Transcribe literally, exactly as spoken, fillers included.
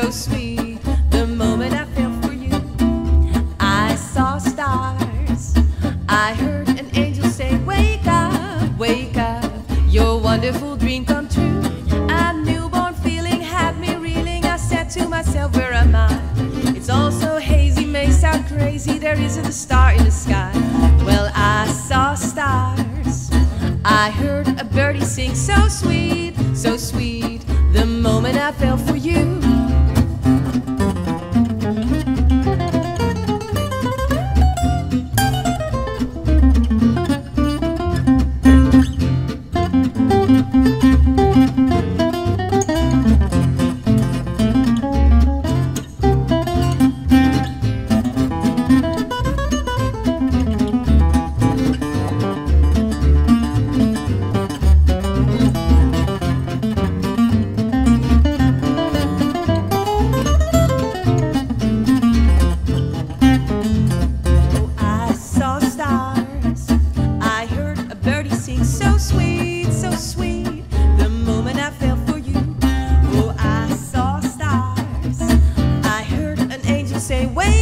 so sweet. The moment I fell for you, I saw stars. I heard an angel say, wake up, wake up, your wonderful dream come true. A newborn feeling had me reeling. I said to myself, where am I? It's all so hazy, may sound crazy, there isn't a star in the sky. Well, I saw stars. I heard a birdie sing, so sweet, so sweet, the moment I fell for you. So sweet, so sweet, the moment I fell for you. Oh, I saw stars. I heard an angel say, wait.